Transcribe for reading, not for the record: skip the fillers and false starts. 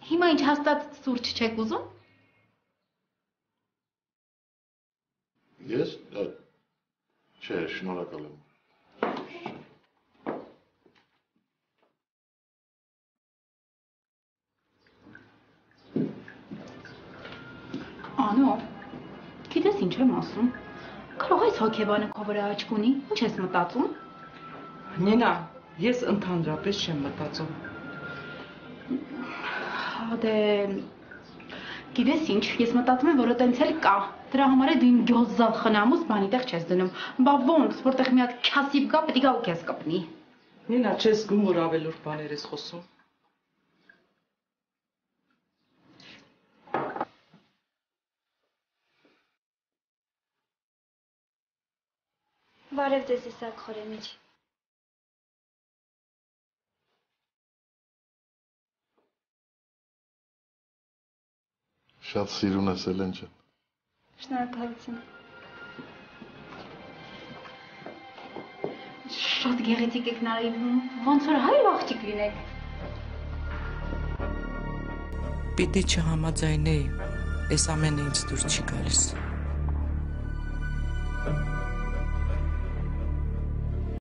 Հիմա ինչ հաստատ սուրճ չեք ուզում։ Ես չէ, շնորհակալ եմ։ Անո, գիտես ինչ եմ ասում։ Կարող ես հոգեբանը քո վրա աչք ունի, ինչ ես մտածում։ Նինա, ես ընդհանրապես չեմ մտածում։ Դե գիտես ինչ, ես մտածում եմ, որ տենց էլ կա։ Դրա համար է դու իմ գյոզզալ խնամուս բանի տեղ չես դնում։ Բա ոնց, որտեղ մի հատ քյասիվ գա, պետք է ու քեզ կպնի։ Նինա, չես զգում, որ ավելորդ բաներ ես խոսում։ Բարև ձեզ Իսակ Խորենիչ։ Շատ սիրուն ես Էլեն ջան։ Շնորհակալություն։ Շատ գեղեցիկ եք նարի, ոնց որ հայր աղջիկ լինեք։ Պիտի չհամաձայնեի, այս ամենը ինձ դուր չի գալիս։